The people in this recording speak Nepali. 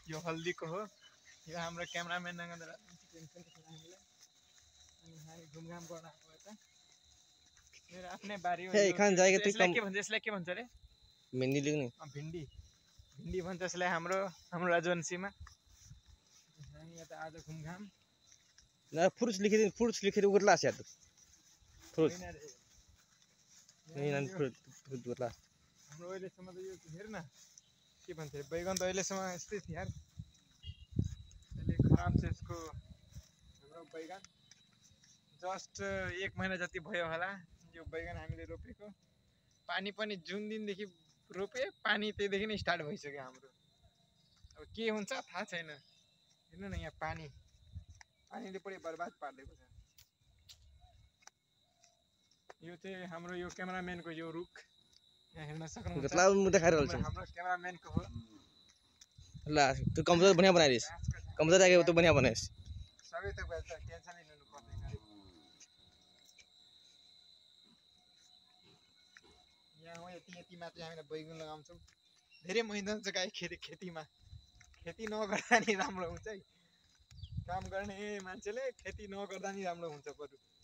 यो हल्दीको हो। यो हाम्रो क्यामेराम्यान नगेन्द्र टेन्सन हामीलाई अनि हामी घुमघाम गर्न आएको यता मेरो आफ्नै बारी हो। यसलाई के भन्छ यसलाई के भन्छ रे भिन्डी लेख्ने भिन्डी भिन्डी भन्छ यसलाई हाम्रो राजवंशीमा। हामी यता आज घुमघाम फ्रुट्स लेखेर उर्ला छ यार फ्रुट फ्रुट उर्ला हाम्रो अहिलेसम्म त यो हेर न के भन्छ बैगन त अहिलेसम्म यस्तै थियो यार। अहिले खराब छ यसको हाम्रो बैगन। जस्ट 1 महिना जति भयो होला यो बैगन हामीले रोपेको। पानी पनि जुन दिनदेखि रोपे पानी त्यहीदेखि नै स्टार्ट भइसक्यो हाम्रो। अब के हुन्छ थाहा छैन। हेर्नु न यहाँ पानीले पुरै बर्बाद पारिदिएको छ। यो चाहिँ हाम्रो यो क्यामेराम्यानको यो रुख यहाँ हेर्न सक्नुहुन्छ। हाम्रो क्यामेराम्यानको हो। ल तँ कम्प्युटर बढ़िया बनाइदिस कम्प्युटर आके तो बढ़िया बनाइस सबै त भन्छ टेन्सन नै लिनु पर्दैन। यहाँ हो यतिमा चाहिँ हामीले बैगुन लगाउँछौँ। धेरै मेहनत छ गाई खेतीमा। खेती नगर्दा नि राम्रो हुन्छ है। काम गर्ने मान्छेले खेती नगर्दा नि राम्रो हुन्छ बरु।